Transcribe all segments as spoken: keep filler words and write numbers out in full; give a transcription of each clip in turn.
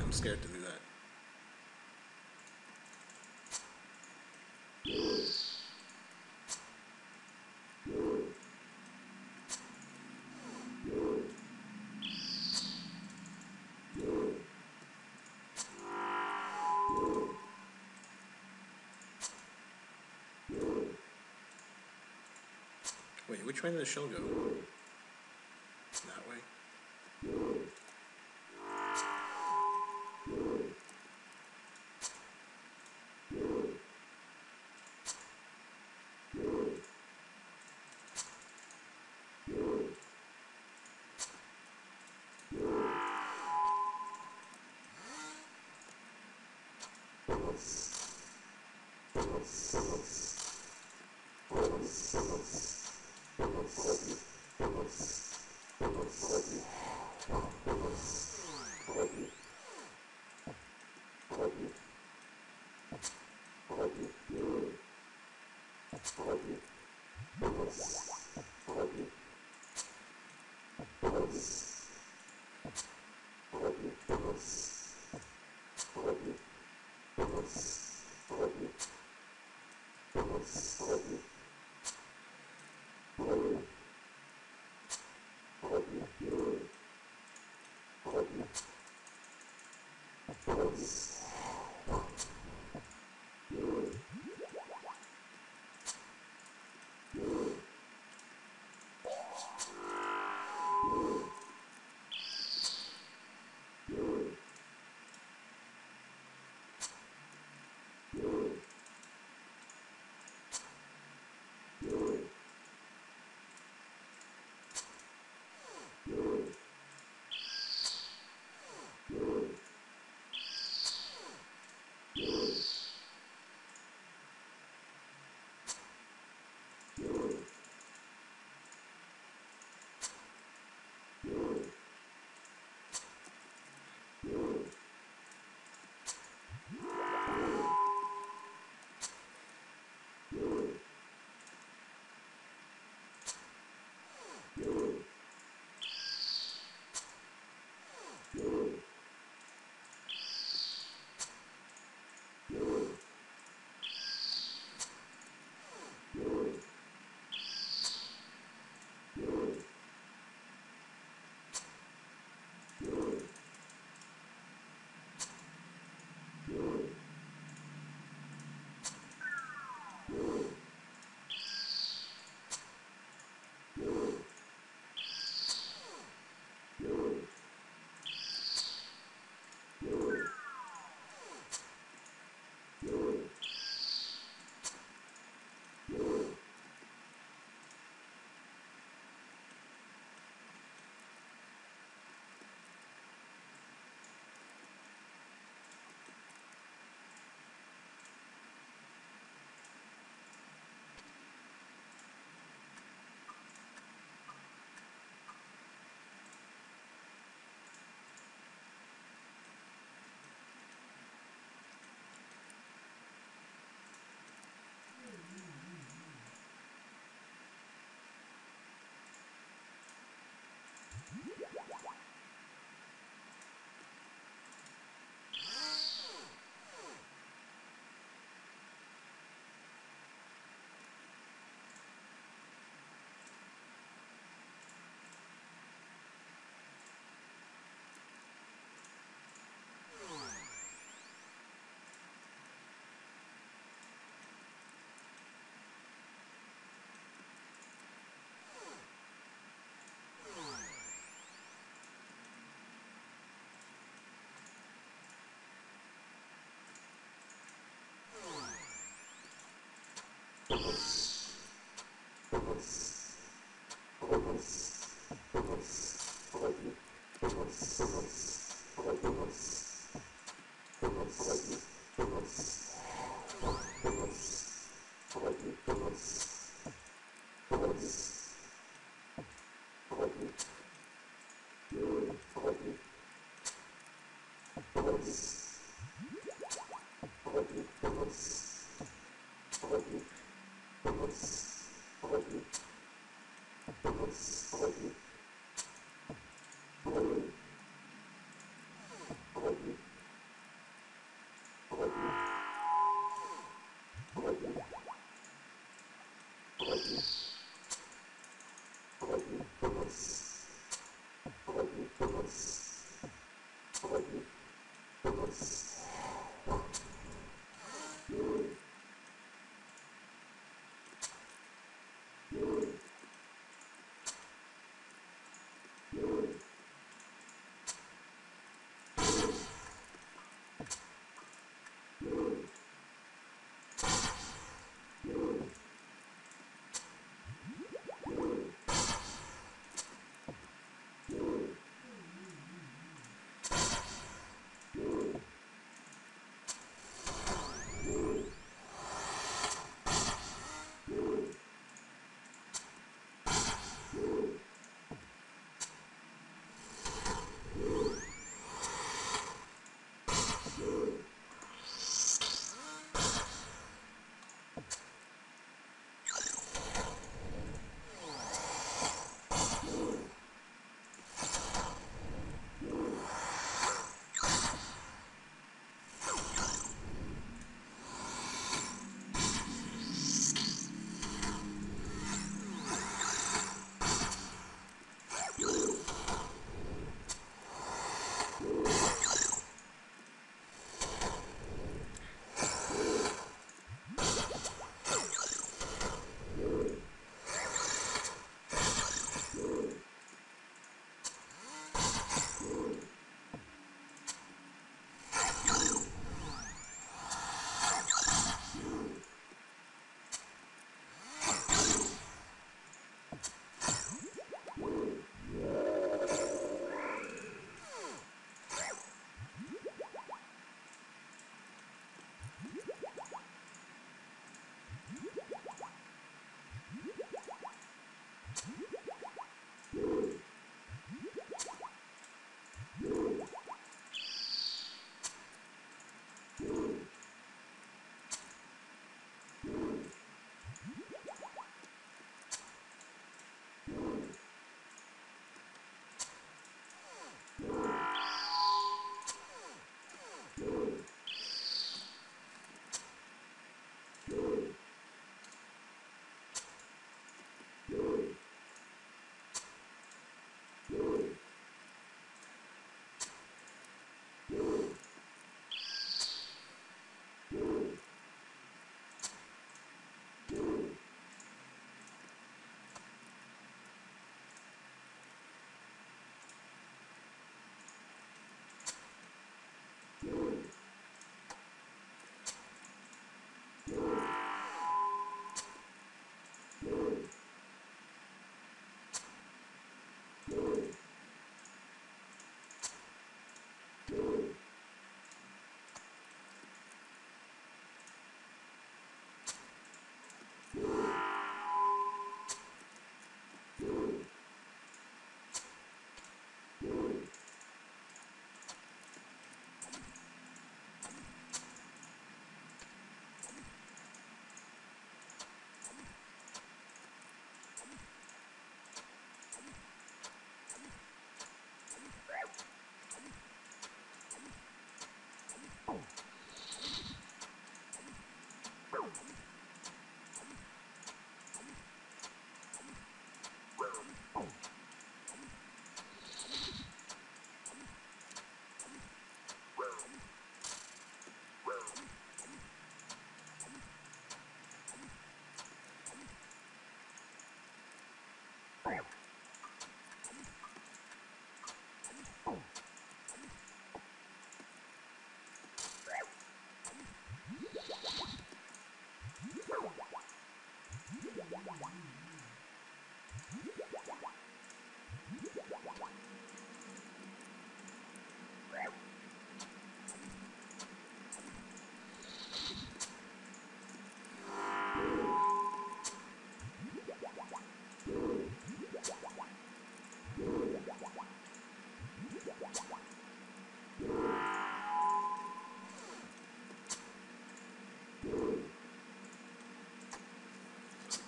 I'm scared to do that. Wait, which way did the shell go? That way?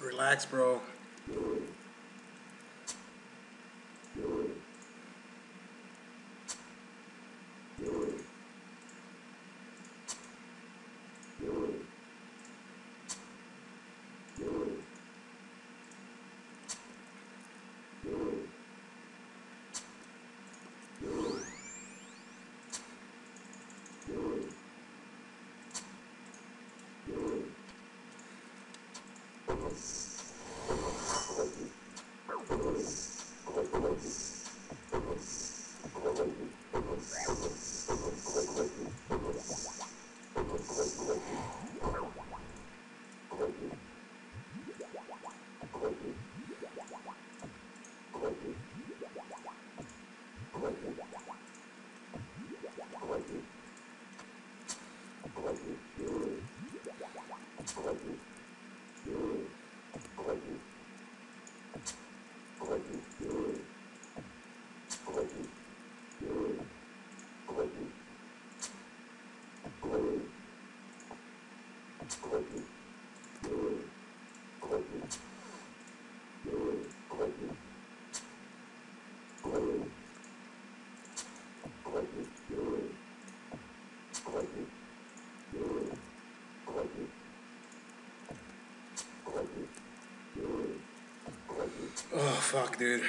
Relax, bro. Oh, fuck, dude.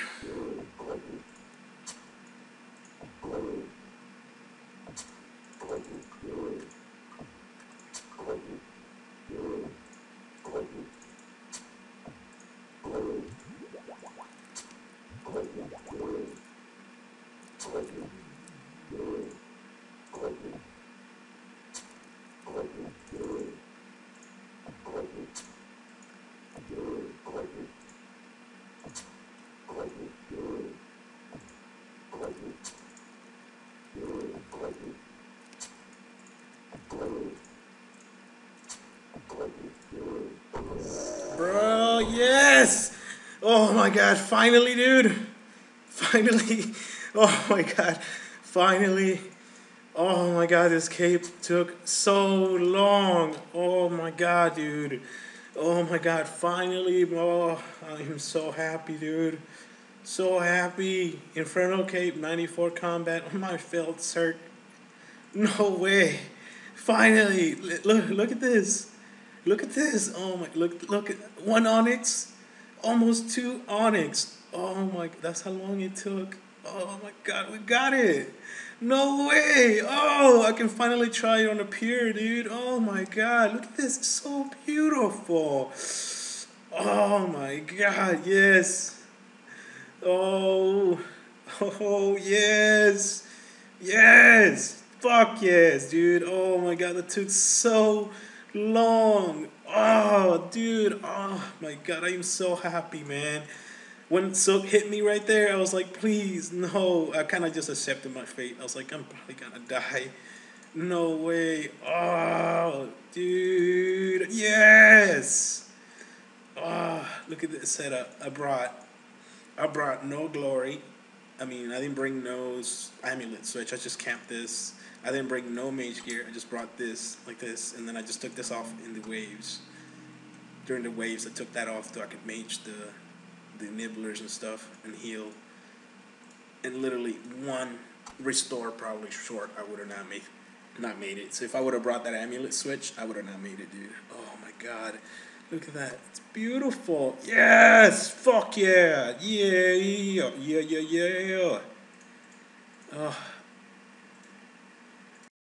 Bro, yes! Oh my god, finally, dude! Finally! Oh my god, finally! Oh my god, this cape took so long! Oh my god, dude! Oh my god, finally! Oh, I'm so happy, dude! So happy! Inferno Cape ninety-four Combat on my failed cert. No way! Finally! Look, look at this! Look at this! Oh my! Look! Look at one onyx, almost two onyx. Oh my! That's how long it took. Oh my god! We got it! No way! Oh, I can finally try it on a pier, dude. Oh my god! Look at this! It's so beautiful. Oh my god! Yes. Oh. Oh yes. Yes. Fuck yes, dude. Oh my god! That took so long. Oh, dude. Oh my god, I am so happy, man. When Silk hit me right there, I was like, please, no. I kind of just accepted my fate. I was like, I'm probably gonna die. No way. Oh, dude. Yes. Oh, look at this setup. I brought, I brought no glory. I mean, I didn't bring no amulet switch. I just camped this. I didn't bring no mage gear. I just brought this like this, and then I just took this off in the waves. During the waves, I took that off so I could mage the the nibblers and stuff and heal. And literally one restore probably short, I would have not made not made it. So if I would have brought that amulet switch, I would have not made it, dude. Oh my god, look at that! It's beautiful. Yes, fuck yeah, yeah, yeah, yeah, yeah, yeah. Oh.